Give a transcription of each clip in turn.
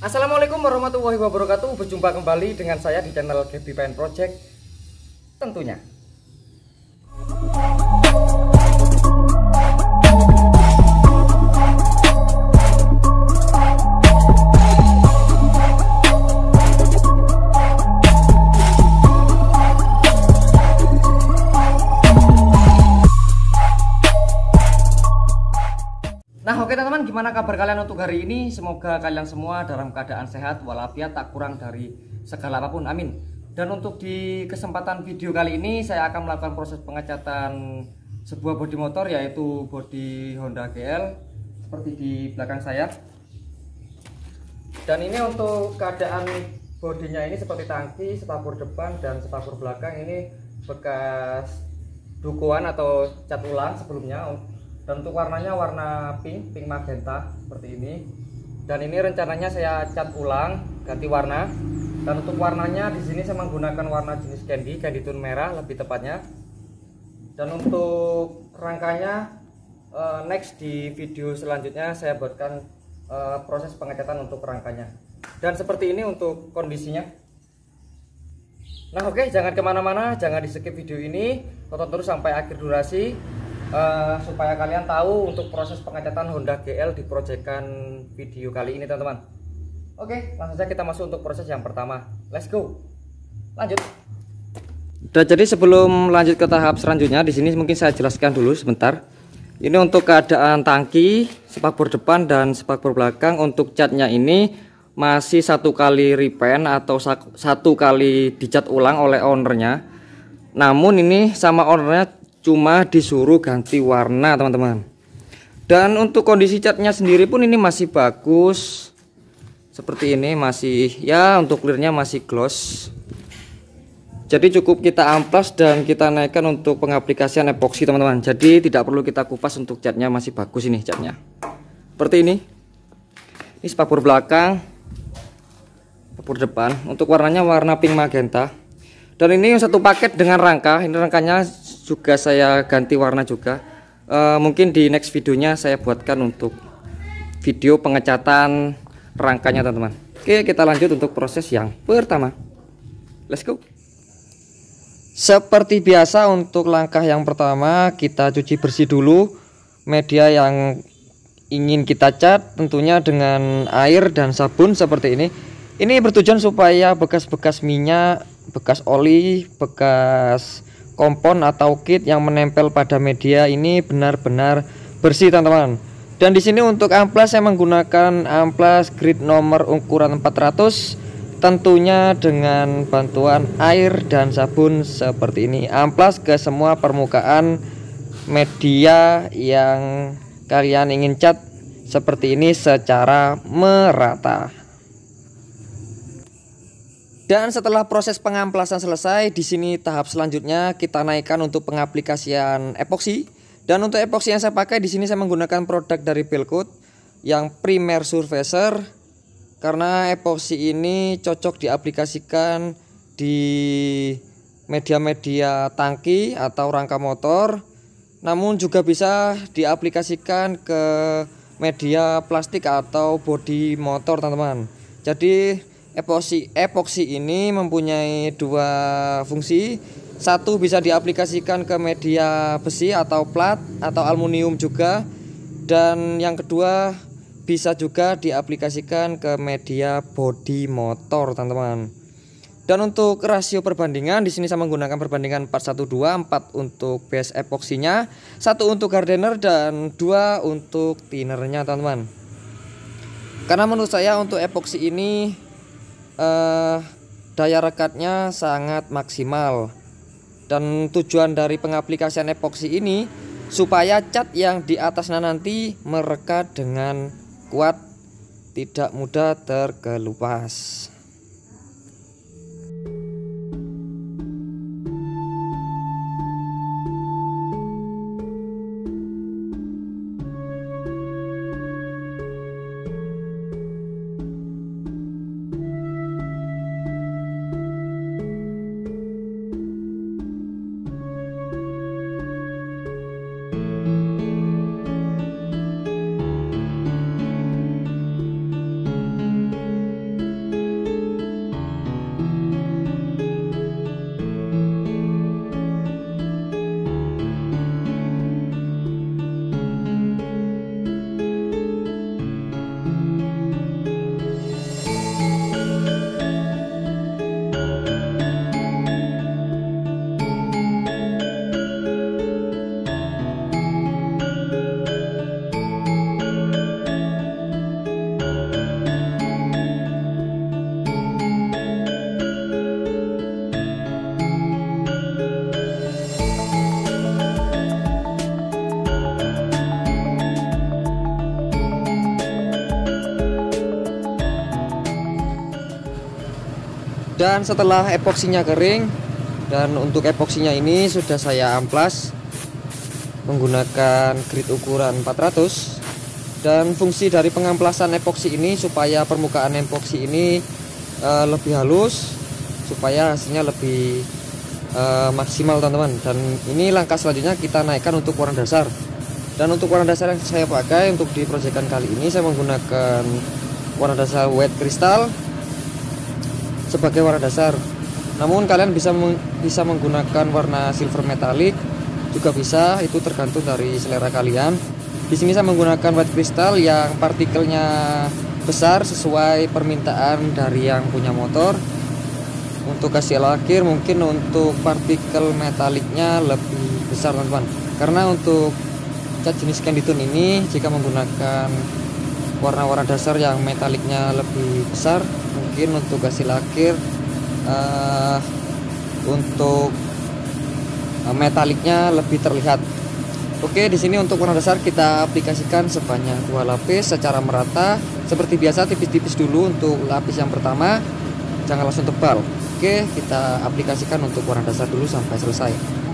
Assalamualaikum warahmatullahi wabarakatuh. Berjumpa kembali dengan saya di channel Gaby Paint Project tentunya. Nah, oke teman-teman, gimana kabar kalian untuk hari ini? Semoga kalian semua dalam keadaan sehat walafiat, tak kurang dari segala apapun, amin. Dan untuk di kesempatan video kali ini saya akan melakukan proses pengecatan sebuah bodi motor, yaitu bodi Honda GL seperti di belakang saya. Dan ini untuk keadaan bodinya ini seperti tangki, spakbor depan dan spakbor belakang ini bekas dukuan atau cat ulang sebelumnya. Dan untuk warnanya warna pink magenta seperti ini. Dan ini rencananya saya cat ulang, ganti warna. Dan untuk warnanya di sini saya menggunakan warna jenis candy tone merah lebih tepatnya. Dan untuk rangkanya next di video selanjutnya saya buatkan proses pengecatan untuk rangkanya. Dan seperti ini untuk kondisinya. Nah, oke, jangan kemana-mana, jangan di skip video ini, tonton terus sampai akhir durasi. Supaya kalian tahu untuk proses pengecatan Honda GL di proyekan video kali ini, teman-teman. Oke, langsung saja kita masuk untuk proses yang pertama. Let's go. Lanjut. Udah, jadi sebelum lanjut ke tahap selanjutnya, di sini mungkin saya jelaskan dulu sebentar. Ini untuk keadaan tangki, spakbor depan dan spakbor belakang. Untuk catnya ini masih satu kali repaint atau satu kali dicat ulang oleh ownernya. Namun ini sama ownernya cuma disuruh ganti warna, teman-teman. Dan untuk kondisi catnya sendiri pun ini masih bagus. Seperti ini, masih ya, untuk clearnya masih gloss. Jadi cukup kita amplas dan kita naikkan untuk pengaplikasian epoksi, teman-teman. Jadi tidak perlu kita kupas, untuk catnya masih bagus ini catnya. Seperti ini. Ini spakbor belakang, spakbor depan. Untuk warnanya warna pink magenta. Dan ini satu paket dengan rangka. Ini rangkanya juga saya ganti warna juga. Mungkin di next videonya saya buatkan untuk video pengecatan rangkanya, teman-teman. Oke, kita lanjut untuk proses yang pertama. Let's go. Seperti biasa, untuk langkah yang pertama kita cuci bersih dulu media yang ingin kita cat, tentunya dengan air dan sabun seperti ini. Ini bertujuan supaya bekas-bekas minyak, bekas oli, bekas kompon atau kit yang menempel pada media ini benar-benar bersih, teman-teman. Dan di sini untuk amplas saya menggunakan amplas grid nomor ukuran 400, tentunya dengan bantuan air dan sabun seperti ini. Amplas ke semua permukaan media yang kalian ingin cat seperti ini secara merata. Dan setelah proses pengamplasan selesai, di sini tahap selanjutnya kita naikkan untuk pengaplikasian epoksi. Dan untuk epoksi yang saya pakai di sini saya menggunakan produk dari Pelcoat yang Primer Surfacer, karena epoksi ini cocok diaplikasikan di media-media tangki atau rangka motor, namun juga bisa diaplikasikan ke media plastik atau bodi motor, teman-teman. Jadi epoksi ini mempunyai dua fungsi. Satu, bisa diaplikasikan ke media besi atau plat atau aluminium juga. Dan yang kedua, bisa juga diaplikasikan ke media bodi motor, teman-teman. Dan untuk rasio perbandingan di sini saya menggunakan perbandingan 4:1:2, 4 untuk base epoksinya, 1 untuk hardener dan 2 untuk thinnernya, teman-teman. Karena menurut saya untuk epoksi ini daya rekatnya sangat maksimal. Dan tujuan dari pengaplikasian epoksi ini supaya cat yang di atasnya nanti merekat dengan kuat, tidak mudah terkelupas. Dan setelah epoksinya kering, dan untuk epoksinya ini sudah saya amplas menggunakan grit ukuran 400. Dan fungsi dari pengamplasan epoksi ini supaya permukaan epoksi ini lebih halus, supaya hasilnya lebih maksimal teman-teman. Dan ini langkah selanjutnya kita naikkan untuk warna dasar. Dan untuk warna dasar yang saya pakai untuk di proyekan kali ini, saya menggunakan warna dasar white crystal sebagai warna dasar. Namun kalian bisa menggunakan warna silver metallic juga bisa, itu tergantung dari selera kalian. Di sini saya menggunakan white crystal yang partikelnya besar sesuai permintaan dari yang punya motor. Untuk hasil akhir mungkin untuk partikel metaliknya lebih besar teman-teman, karena untuk cat jenis candy tone ini jika menggunakan warna-warna dasar yang metaliknya lebih besar, mungkin untuk hasil akhir untuk metaliknya lebih terlihat. Oke, di sini untuk warna dasar kita aplikasikan sebanyak 2 lapis secara merata. Seperti biasa tipis-tipis dulu untuk lapis yang pertama, jangan langsung tebal. Oke, kita aplikasikan untuk warna dasar dulu sampai selesai.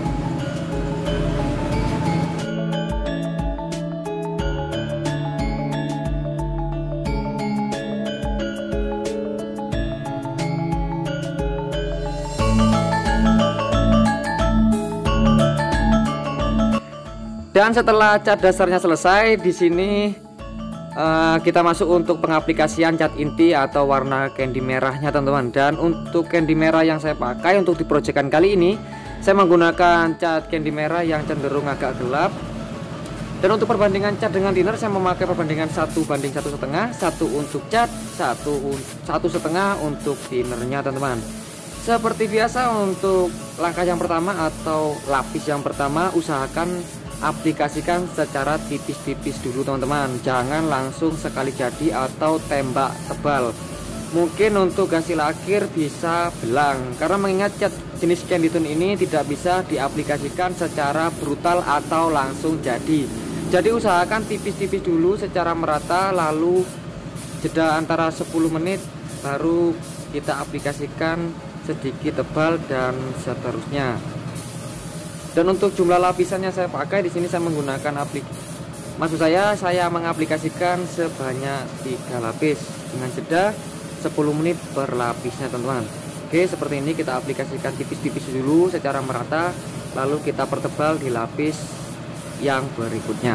Dan setelah cat dasarnya selesai, di sini kita masuk untuk pengaplikasian cat inti atau warna candy merahnya teman-teman. Dan untuk candy merah yang saya pakai untuk di proyekan kali ini, saya menggunakan cat candy merah yang cenderung agak gelap. Dan untuk perbandingan cat dengan thinner, saya memakai perbandingan 1:1,5, 1 untuk cat, 1,5 untuk thinnernya teman-teman. Seperti biasa untuk langkah yang pertama atau lapis yang pertama, usahakan aplikasikan secara tipis-tipis dulu teman-teman, jangan langsung sekali jadi atau tembak tebal. Mungkin untuk hasil akhir bisa belang, karena mengingat cat jenis candy tone ini tidak bisa diaplikasikan secara brutal atau langsung jadi. Jadi usahakan tipis-tipis dulu secara merata, lalu jeda antara 10 menit baru kita aplikasikan sedikit tebal dan seterusnya. Dan untuk jumlah lapisannya saya pakai di sini, saya menggunakan saya mengaplikasikan sebanyak 3 lapis dengan jeda 10 menit per lapisnya teman-teman. Oke, seperti ini kita aplikasikan tipis-tipis dulu secara merata, lalu kita pertebal di lapis yang berikutnya.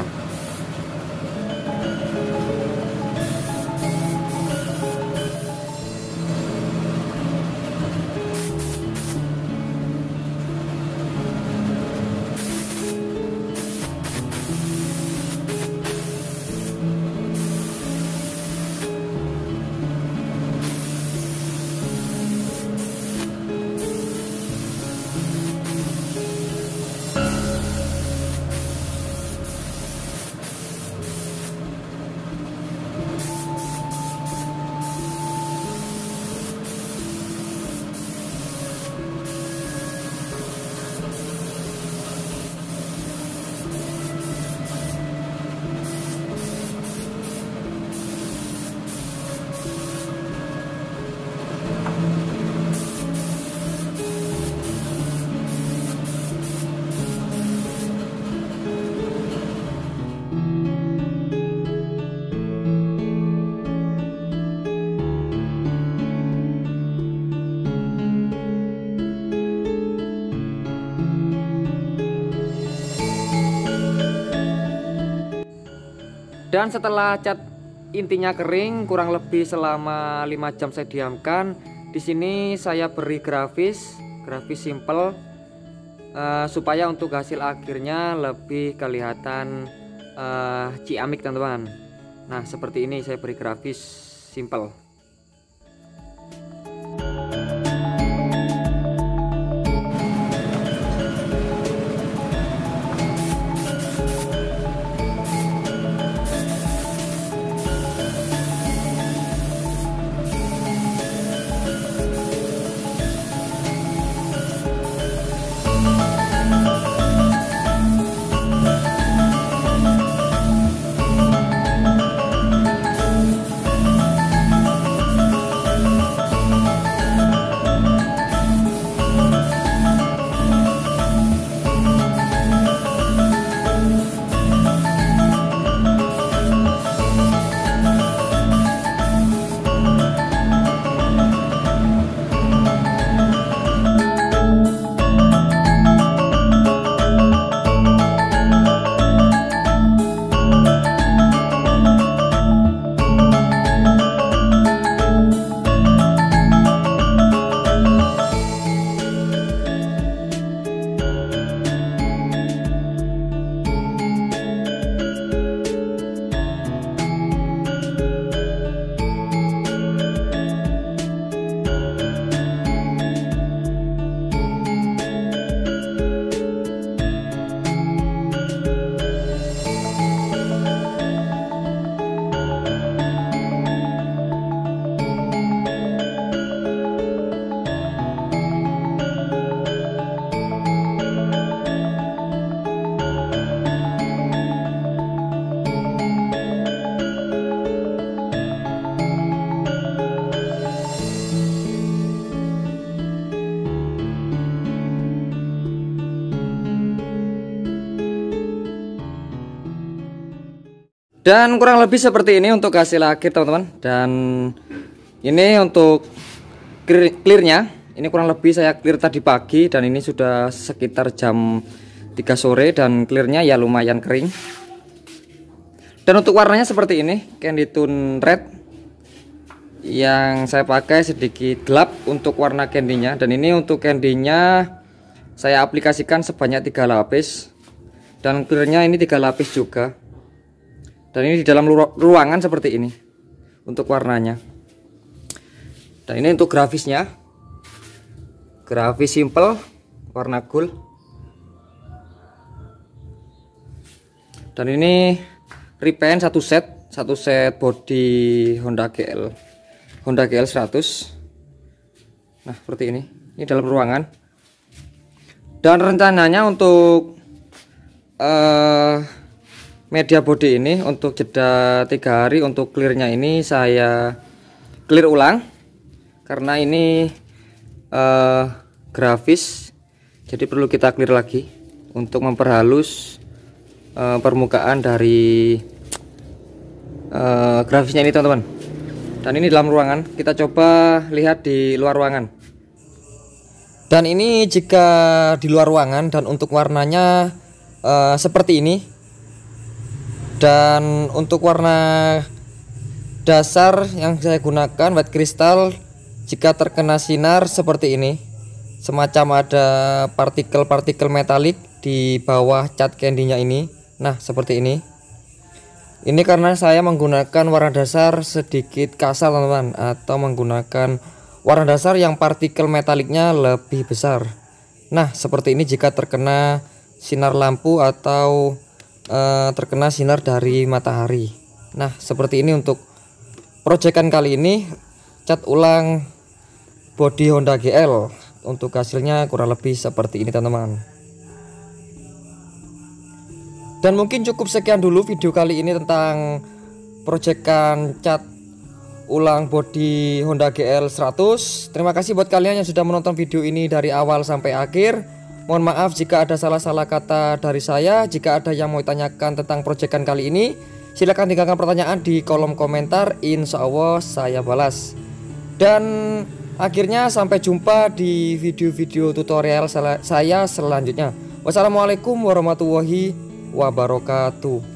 Dan setelah cat intinya kering, kurang lebih selama 5 jam saya diamkan. Di sini saya beri grafis simple supaya untuk hasil akhirnya lebih kelihatan ciamik teman-teman. Nah, seperti ini saya beri grafis simple. Dan kurang lebih seperti ini untuk hasil akhir teman-teman. Dan ini untuk clearnya, ini kurang lebih saya clear tadi pagi dan ini sudah sekitar jam 3 sore dan clearnya ya lumayan kering. Dan untuk warnanya seperti ini, Candy Tune Red. Yang saya pakai sedikit gelap untuk warna candy-nya, dan ini untuk candy-nya saya aplikasikan sebanyak 3 lapis. Dan clearnya ini 3 lapis juga. Dan ini di dalam ruangan seperti ini untuk warnanya. Dan ini untuk grafisnya, grafis simple warna gold. Dan ini repaint satu set body Honda GL 100. Nah seperti ini dalam ruangan. Dan rencananya untuk media body ini untuk jeda 3 hari untuk clearnya ini saya clear ulang karena ini grafis, jadi perlu kita clear lagi untuk memperhalus permukaan dari grafisnya ini teman-teman. Dan ini dalam ruangan, kita coba lihat di luar ruangan. Dan ini jika di luar ruangan, dan untuk warnanya seperti ini. Dan untuk warna dasar yang saya gunakan white crystal, jika terkena sinar seperti ini, semacam ada partikel-partikel metalik di bawah cat candy-nya ini. Nah seperti ini. Ini karena saya menggunakan warna dasar sedikit kasar teman-teman, atau menggunakan warna dasar yang partikel metaliknya lebih besar. Nah seperti ini jika terkena sinar lampu atau terkena sinar dari matahari. Nah seperti ini untuk proyekan kali ini, cat ulang bodi Honda GL. Untuk hasilnya kurang lebih seperti ini teman-teman. Dan mungkin cukup sekian dulu video kali ini tentang proyekan cat ulang bodi Honda GL 100. Terima kasih buat kalian yang sudah menonton video ini dari awal sampai akhir. Mohon maaf jika ada salah-salah kata dari saya. Jika ada yang mau tanyakan tentang proyekan kali ini, silahkan tinggalkan pertanyaan di kolom komentar. Insya Allah saya balas. Dan akhirnya sampai jumpa di video-video tutorial saya selanjutnya. Wassalamualaikum warahmatullahi wabarakatuh.